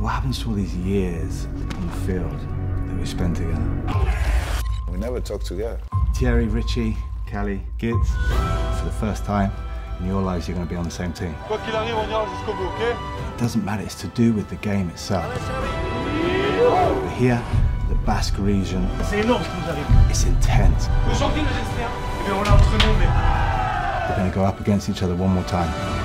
What happens to all these years on the field that we spend together? We never talk together. Thierry, Richie, Callie, Gitz, for the first time in your lives you're going to be on the same team. Quoi qu'il arrive, on ira jusqu'au bout, okay? It doesn't matter, it's to do with the game itself. But here, the Basque region, it's intense. Aujourd'hui, le destin, on l'a entre nous, mais... We're going to go up against each other one more time.